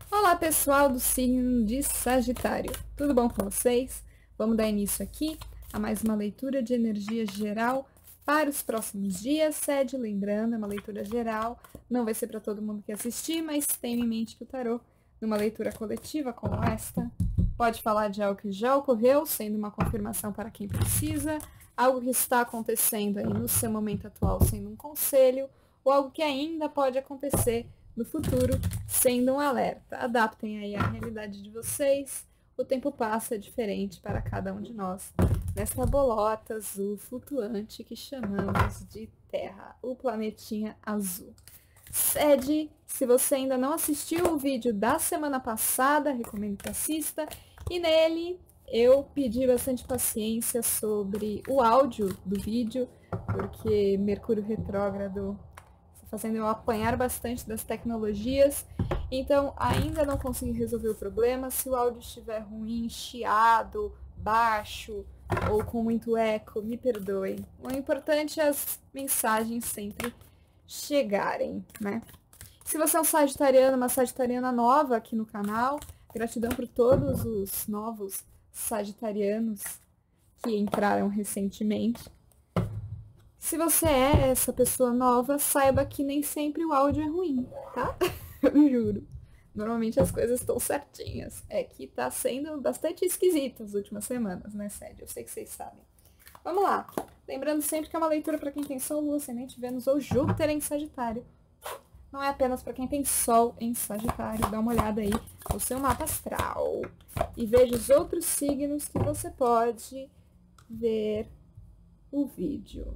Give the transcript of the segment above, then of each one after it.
Olá, pessoal do signo de Sagitário. Tudo bom com vocês? Vamos dar início aqui a mais uma leitura de energia geral para os próximos dias. Sede, lembrando, é uma leitura geral, não vai ser para todo mundo que assistir, mas tenha em mente que o tarô, numa leitura coletiva como esta, pode falar de algo que já ocorreu, sendo uma confirmação para quem precisa, algo que está acontecendo aí no seu momento atual, sendo um conselho, ou algo que ainda pode acontecer no futuro, sendo um alerta. Adaptem aí a realidade de vocês. O tempo passa diferente para cada um de nós, nesta bolota azul flutuante que chamamos de Terra, o planetinha azul. Sede, se você ainda não assistiu o vídeo da semana passada, recomendo que assista. E nele eu pedi bastante paciência sobre o áudio do vídeo, porque Mercúrio retrógrado fazendo eu apanhar bastante das tecnologias, então ainda não consegui resolver o problema. Se o áudio estiver ruim, chiado, baixo ou com muito eco, me perdoem. O importante é as mensagens sempre chegarem, né? Se você é um sagitariano, uma sagitariana nova aqui no canal, gratidão por todos os novos sagitarianos que entraram recentemente. Se você é essa pessoa nova, saiba que nem sempre o áudio é ruim, tá? Eu juro. Normalmente as coisas estão certinhas. É que tá sendo bastante esquisito as últimas semanas, né, Sede? Eu sei que vocês sabem. Vamos lá. Lembrando sempre que é uma leitura para quem tem Sol, Lua, Ascendente, Vênus ou Júpiter em Sagitário. Não é apenas para quem tem Sol em Sagitário. Dá uma olhada aí no seu mapa astral. E veja os outros signos que você pode ver o vídeo.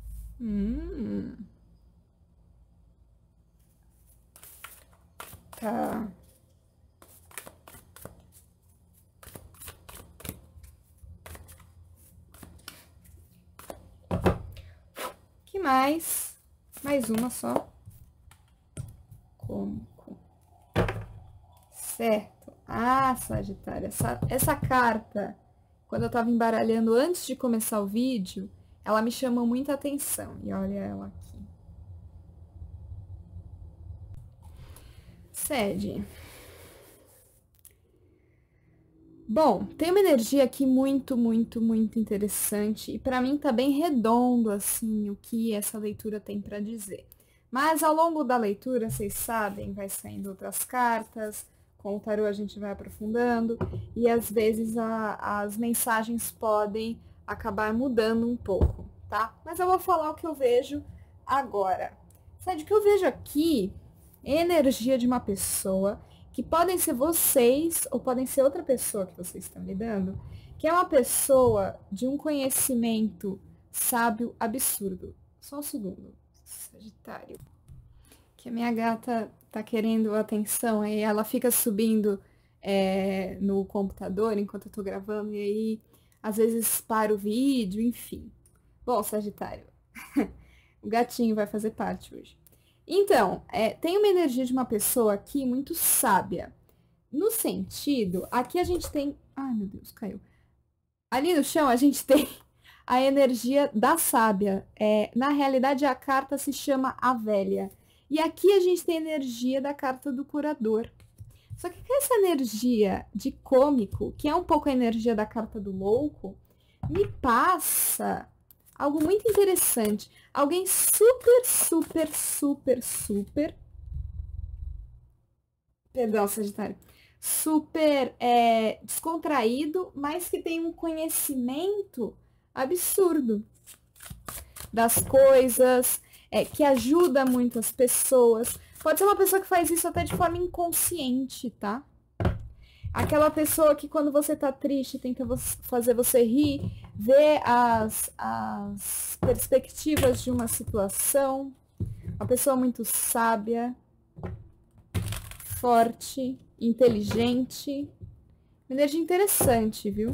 Tá. Que mais? Mais uma só. Cômico. Certo. Ah, Sagitário, essa carta, quando eu tava embaralhando antes de começar o vídeo, ela me chamou muita atenção. E olha ela aqui. Sede. Bom, tem uma energia aqui muito interessante. E pra mim tá bem redondo, assim, o que essa leitura tem pra dizer. Mas ao longo da leitura, vocês sabem, vai saindo outras cartas. Com o tarô a gente vai aprofundando. E às vezes as mensagens podem acabar mudando um pouco, tá? Mas eu vou falar o que eu vejo agora. Sabe o que eu vejo aqui? Energia de uma pessoa, que podem ser vocês ou podem ser outra pessoa que vocês estão lidando, que é uma pessoa de um conhecimento sábio absurdo. Só um segundo, Sagitário. Que a minha gata tá querendo atenção, aí ela fica subindo no computador enquanto eu tô gravando, e aí às vezes para o vídeo, enfim. Bom, Sagitário, o gatinho vai fazer parte hoje. Então, tem uma energia de uma pessoa aqui muito sábia. No sentido, aqui a gente tem... Ai, meu Deus, caiu. Ali no chão a gente tem a energia da sábia. Na realidade, a carta se chama A Velha. E aqui a gente tem a energia da carta do curador. Só que com essa energia de cômico, que é um pouco a energia da carta do louco, me passa algo muito interessante. Alguém super... Perdão, Sagitário. Super descontraído, mas que tem um conhecimento absurdo das coisas, que ajuda muito as pessoas. Pode ser uma pessoa que faz isso até de forma inconsciente, tá? Aquela pessoa que quando você tá triste tenta fazer você rir, ver as perspectivas de uma situação. Uma pessoa muito sábia, forte, inteligente. Uma energia interessante, viu?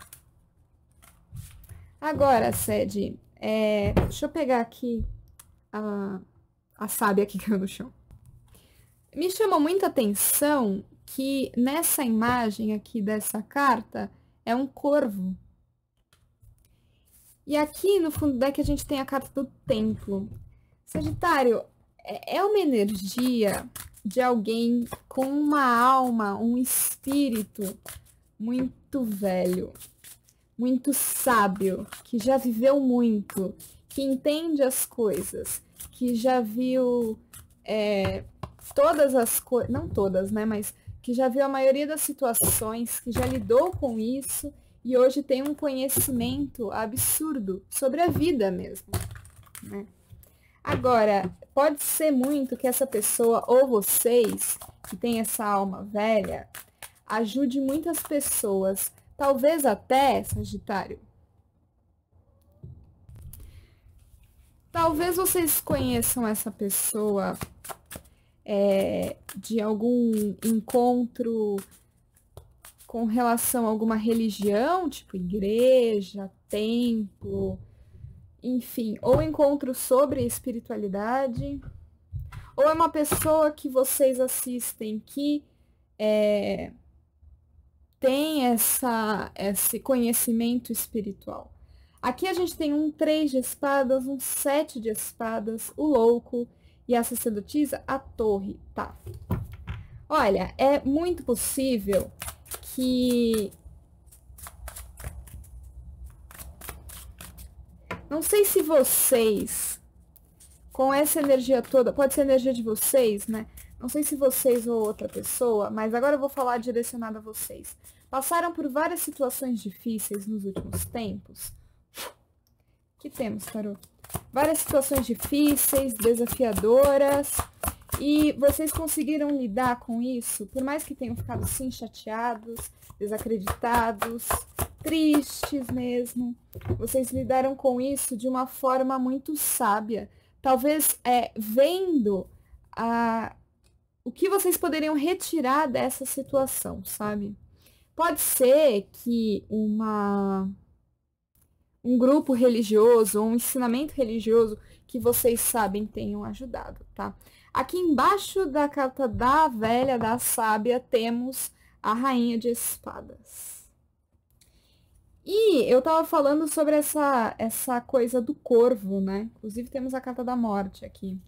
Agora, Sede, deixa eu pegar aqui a sábia que caiu no chão. Me chamou muita atenção que nessa imagem aqui dessa carta é um corvo. E aqui no fundo do deck a gente tem a carta do templo. Sagitário, é uma energia de alguém com uma alma, um espírito muito velho, muito sábio, que já viveu muito, que entende as coisas, que já viu todas as coisas, não todas, né, mas que já viu a maioria das situações, que já lidou com isso e hoje tem um conhecimento absurdo sobre a vida mesmo, né? Agora, pode ser muito que essa pessoa ou vocês, que tem essa alma velha, ajude muitas pessoas, talvez até, Sagitário. Talvez vocês conheçam essa pessoa de algum encontro com relação a alguma religião, tipo igreja, templo, enfim, ou encontro sobre espiritualidade, ou é uma pessoa que vocês assistem que tem esse conhecimento espiritual. Aqui a gente tem um 3 de espadas, um 7 de espadas, o louco e a sacerdotisa, a torre, tá? Olha, é muito possível que... Não sei se vocês, com essa energia toda, pode ser energia de vocês, né? Não sei se vocês ou outra pessoa, mas agora eu vou falar direcionado a vocês. Passaram por várias situações difíceis nos últimos tempos. Que temos, Tarô? Várias situações difíceis, desafiadoras, e vocês conseguiram lidar com isso, por mais que tenham ficado sim chateados, desacreditados, tristes mesmo. Vocês lidaram com isso de uma forma muito sábia, talvez vendo o que vocês poderiam retirar dessa situação, sabe? Pode ser que um grupo religioso, um ensinamento religioso que vocês sabem tenham ajudado, tá? Aqui embaixo da carta da velha, da sábia, temos a rainha de espadas. E eu tava falando sobre essa coisa do corvo, né? Inclusive temos a carta da morte aqui.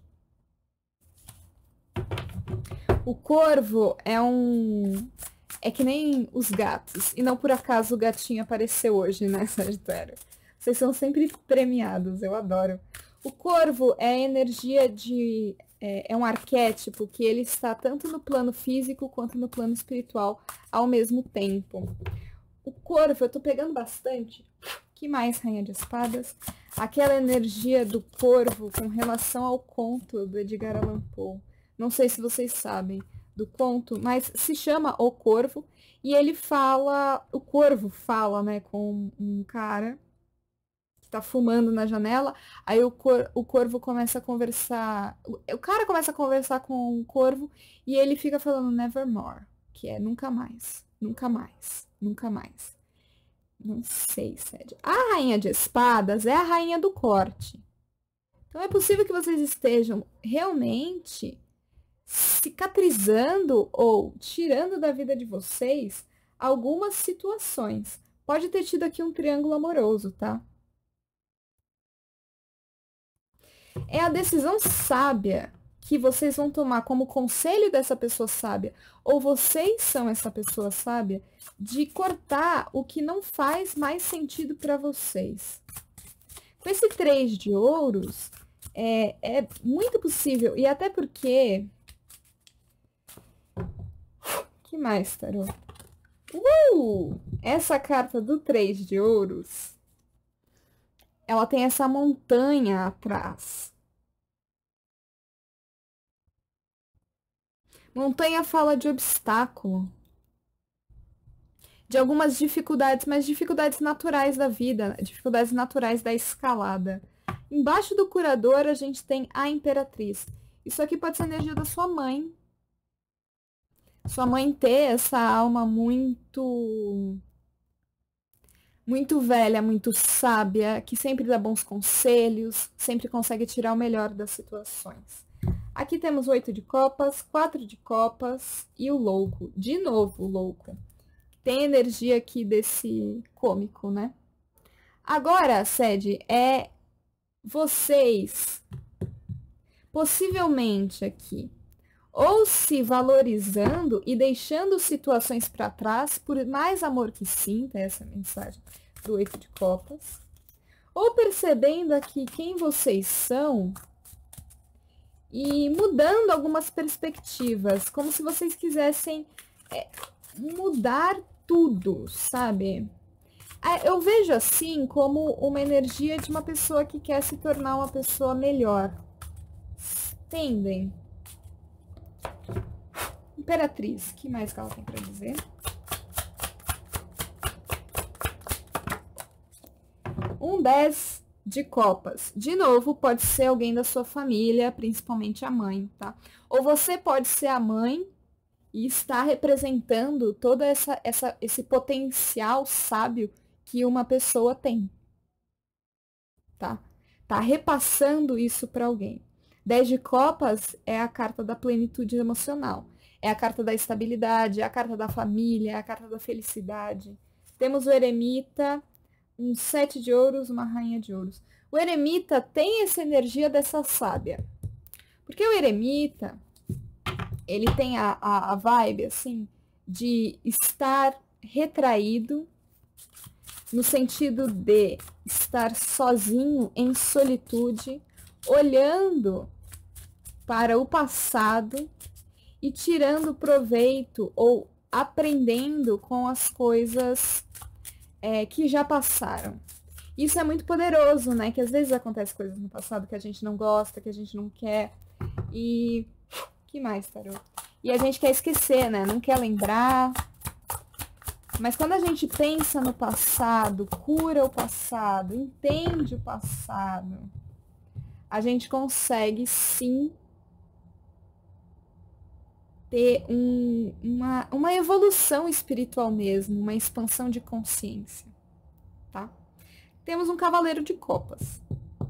O corvo é que nem os gatos. E não por acaso o gatinho apareceu hoje, né, Sagitário? Vocês são sempre premiados, eu adoro. O corvo é energia de... É um arquétipo que ele está tanto no plano físico quanto no plano espiritual ao mesmo tempo. O corvo, eu tô pegando bastante. Que mais, Rainha de Espadas? Aquela energia do corvo com relação ao conto do Edgar Allan Poe. Não sei se vocês sabem do conto, mas se chama O Corvo. E ele fala... O corvo fala, né, com um cara que tá fumando na janela. Aí o corvo começa a conversar... O cara começa a conversar com o corvo e ele fica falando nevermore, que é nunca mais, nunca mais, nunca mais. Não sei, Sede. A Rainha de Espadas é a rainha do corte. Então é possível que vocês estejam realmente cicatrizando ou tirando da vida de vocês algumas situações. Pode ter tido aqui um triângulo amoroso, tá? É a decisão sábia que vocês vão tomar como conselho dessa pessoa sábia, ou vocês são essa pessoa sábia, de cortar o que não faz mais sentido para vocês. Com esse 3 de ouros, é muito possível, e até porque... que mais, Tarô? Essa carta do 3 de ouros, ela tem essa montanha atrás. Montanha fala de obstáculo, de algumas dificuldades, mas dificuldades naturais da vida, dificuldades naturais da escalada. Embaixo do curador, a gente tem a Imperatriz. Isso aqui pode ser energia da sua mãe. Sua mãe ter essa alma muito velha, muito sábia, que sempre dá bons conselhos, sempre consegue tirar o melhor das situações. Aqui temos 8 de copas, 4 de copas e o louco. De novo, o louco. Tem energia aqui desse cômico, né? Agora, Sede, vocês, possivelmente aqui, ou se valorizando e deixando situações para trás por mais amor que sinta, essa é a mensagem do 8 de copas, ou percebendo aqui quem vocês são e mudando algumas perspectivas, como se vocês quisessem mudar tudo, sabe? Eu vejo assim como uma energia de uma pessoa que quer se tornar uma pessoa melhor. Entendem? Imperatriz, o que mais que ela tem para dizer? Um 10 de copas. De novo, pode ser alguém da sua família, principalmente a mãe, tá? Ou você pode ser a mãe e estar representando todo esse potencial sábio que uma pessoa tem, tá? Tá repassando isso para alguém. 10 de copas é a carta da plenitude emocional. É a carta da estabilidade, é a carta da família, é a carta da felicidade. Temos o eremita, um 7 de ouros, uma rainha de ouros. O eremita tem essa energia dessa sábia. Porque o eremita, ele tem a vibe, assim, de estar retraído, no sentido de estar sozinho, em solitude, olhando para o passado e tirando proveito ou aprendendo com as coisas que já passaram. Isso é muito poderoso, né? Que às vezes acontecem coisas no passado que a gente não gosta, que a gente não quer. E que mais, tarô? E a gente quer esquecer, né? Não quer lembrar. Mas quando a gente pensa no passado, cura o passado, entende o passado, a gente consegue sim ter uma evolução espiritual mesmo, uma expansão de consciência, tá? Temos um cavaleiro de copas.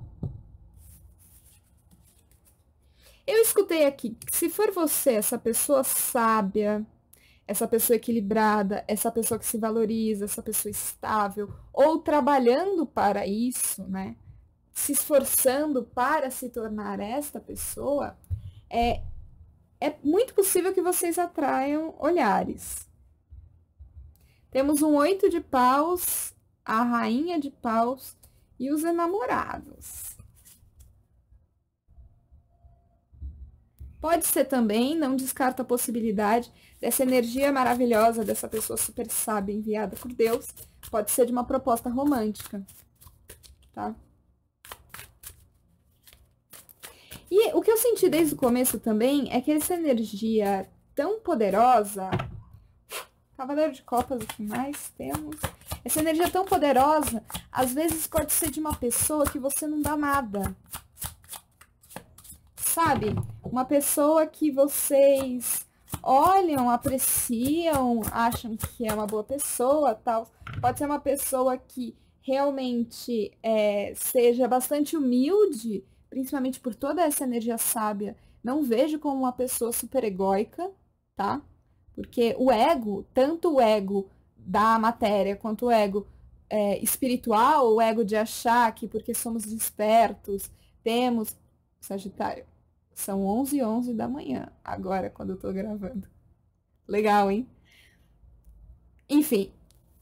Eu escutei aqui que se for você, essa pessoa sábia, essa pessoa equilibrada, essa pessoa que se valoriza, essa pessoa estável, ou trabalhando para isso, né? Se esforçando para se tornar esta pessoa, é muito possível que vocês atraiam olhares. Temos um 8 de paus, a rainha de paus e os enamorados. Pode ser também, não descarta a possibilidade dessa energia maravilhosa dessa pessoa super sábia enviada por Deus, pode ser de uma proposta romântica, tá? E o que eu senti desde o começo também é que essa energia tão poderosa, Cavaleiro de Copas, o que mais temos? Essa energia tão poderosa, às vezes pode ser de uma pessoa que você não dá nada. Sabe? Uma pessoa que vocês olham, apreciam, acham que é uma boa pessoa, tal. Pode ser uma pessoa que realmente seja bastante humilde, principalmente por toda essa energia sábia. Não vejo como uma pessoa super egóica, tá? Porque o ego, tanto o ego da matéria quanto o ego espiritual, o ego de achar que porque somos despertos, temos... Sagitário, são 11h11 da manhã, agora, quando eu tô gravando. Legal, hein? Enfim,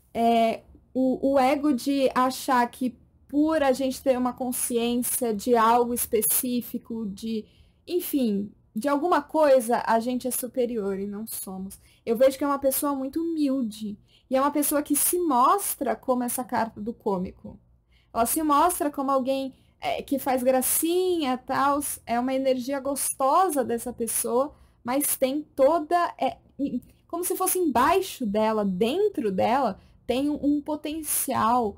o ego de achar que por a gente ter uma consciência de algo específico, enfim, de alguma coisa, a gente é superior e não somos. Eu vejo que é uma pessoa muito humilde. E é uma pessoa que se mostra como essa carta do cômico. Ela se mostra como alguém que faz gracinha, tal, é uma energia gostosa dessa pessoa, mas tem toda, como se fosse embaixo dela, dentro dela, tem um potencial,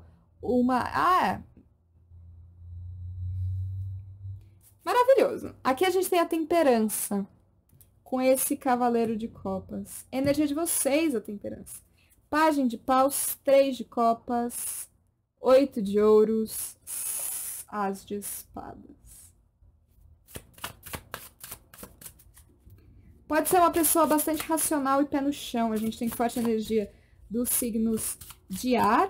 maravilhoso. Aqui a gente tem a temperança, com esse cavaleiro de copas. Energia de vocês, a temperança. Pajem de paus, 3 de copas, 8 de ouros, as de espadas. Pode ser uma pessoa bastante racional e pé no chão. A gente tem forte energia dos signos de ar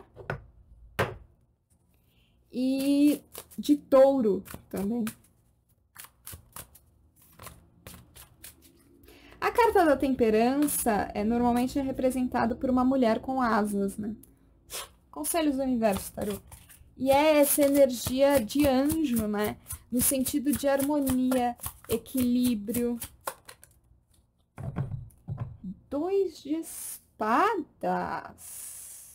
e de touro também. carta da temperança normalmente é representada por uma mulher com asas, né? Conselhos do universo, tarô. E é essa energia de anjo, né? No sentido de harmonia, equilíbrio. 2 de espadas.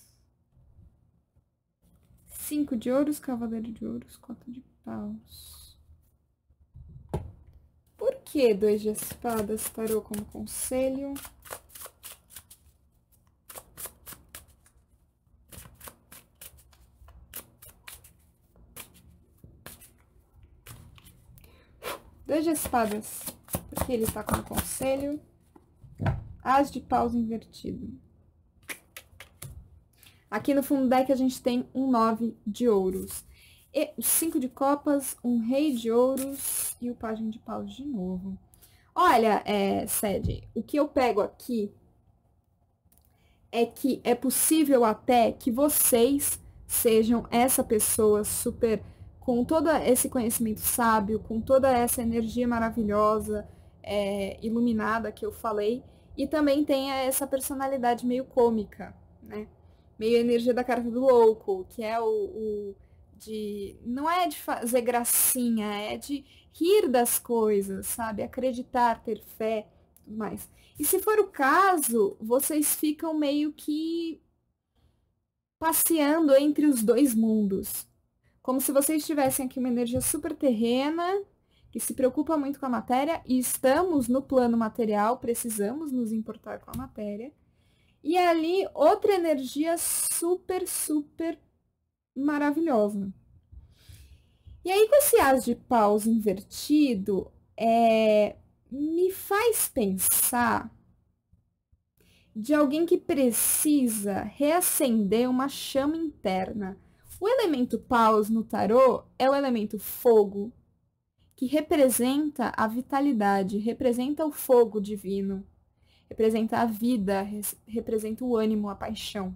5 de ouros, cavaleiro de ouros, 4 de paus. Por que 2 de espadas, tarô, como conselho? Dois de espadas, porque ele tá como conselho. As de paus invertido. Aqui no fundo do deck a gente tem um 9 de ouros. E o 5 de copas, um rei de ouros e o pajem de paus de novo. Olha, Sede, o que eu pego aqui é que é possível até que vocês sejam essa pessoa super, com todo esse conhecimento sábio, com toda essa energia maravilhosa, iluminada que eu falei, e também tenha essa personalidade meio cômica, né? Meio energia da carta do louco, que é não é de fazer gracinha, é de rir das coisas, sabe? Acreditar, ter fé, tudo mais. E se for o caso, vocês ficam meio que passeando entre os dois mundos. Como se vocês tivessem aqui uma energia super terrena, que se preocupa muito com a matéria, e estamos no plano material, precisamos nos importar com a matéria. E ali, outra energia super, super maravilhosa. E aí, com esse as de paus invertido, me faz pensar de alguém que precisa reacender uma chama interna. O elemento paus no tarô é o elemento fogo, que representa a vitalidade, representa o fogo divino, representa a vida, representa o ânimo, a paixão.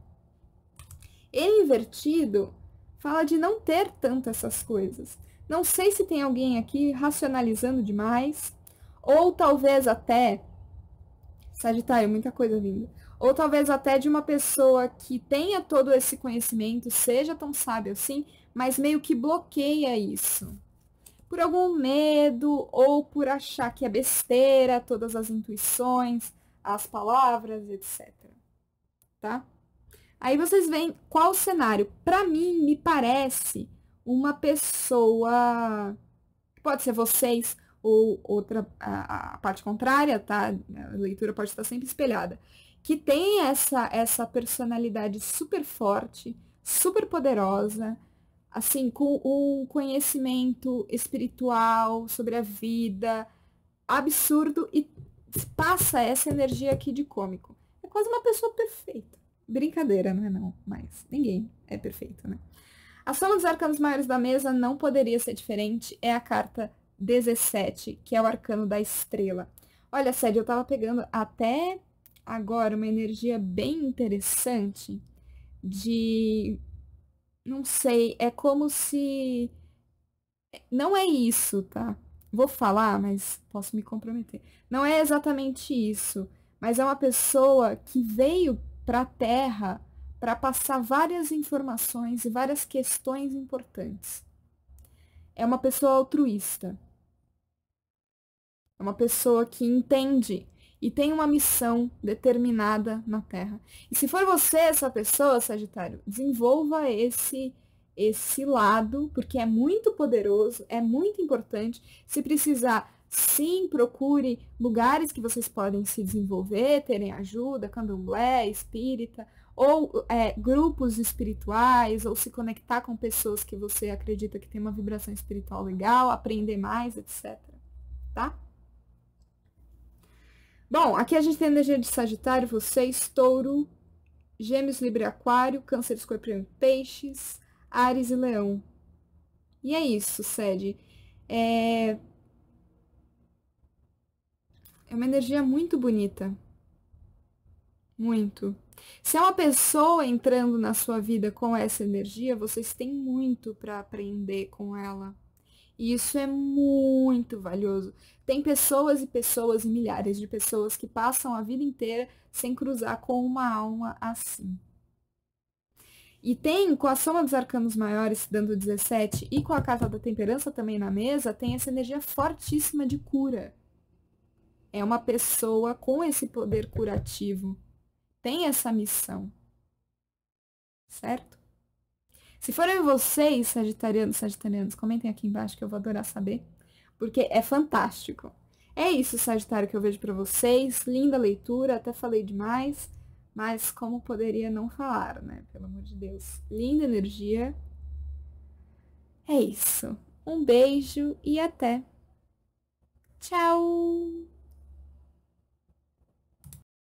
Ele invertido fala de não ter tanto essas coisas. Não sei se tem alguém aqui racionalizando demais, ou talvez até, Sagitário, muita coisa vindo, ou talvez até de uma pessoa que tenha todo esse conhecimento, seja tão sábio assim, mas meio que bloqueia isso. Por algum medo, ou por achar que é besteira, todas as intuições, as palavras, etc. Tá? Aí vocês veem qual o cenário. Para mim, me parece uma pessoa, pode ser vocês ou outra, a parte contrária, tá? A leitura pode estar sempre espelhada, que tem essa personalidade super forte, super poderosa, assim, com um conhecimento espiritual sobre a vida absurdo e passa essa energia aqui de cômico. É quase uma pessoa perfeita. Brincadeira, não é não, mas ninguém é perfeito, né? A soma dos arcanos maiores da mesa não poderia ser diferente, é a carta 17, que é o arcano da estrela. Olha, Sede, eu tava pegando até agora uma energia bem interessante de... Não sei, é como se... Não é isso, tá? Vou falar, mas posso me comprometer. Não é exatamente isso, mas é uma pessoa que veio para a Terra para passar várias informações e várias questões importantes. É uma pessoa altruísta. É uma pessoa que entende e tem uma missão determinada na Terra. E se for você essa pessoa, Sagitário, desenvolva esse lado, porque é muito poderoso, é muito importante. Se precisar, sim, procure lugares que vocês podem se desenvolver, terem ajuda, candomblé, espírita, ou grupos espirituais, ou se conectar com pessoas que você acredita que tem uma vibração espiritual legal, aprender mais, etc. Tá? Bom, aqui a gente tem a energia de Sagitário, vocês, Touro, Gêmeos, Libra e Aquário, Câncer, Escorpião e Peixes, Áries e Leão. E é isso, Sede. É uma energia muito bonita. Muito. Se é uma pessoa entrando na sua vida com essa energia, vocês têm muito para aprender com ela. E isso é muito valioso. Tem pessoas e pessoas, e milhares de pessoas que passam a vida inteira sem cruzar com uma alma assim. E tem, com a soma dos arcanos maiores, dando 17, e com a carta da temperança também na mesa, tem essa energia fortíssima de cura. É uma pessoa com esse poder curativo. Tem essa missão. Certo? Se forem vocês, sagitarianos, comentem aqui embaixo que eu vou adorar saber, porque é fantástico. É isso, Sagitário, que eu vejo para vocês. Linda leitura, até falei demais, mas como poderia não falar, né? Pelo amor de Deus. Linda energia. É isso. Um beijo e até. Tchau!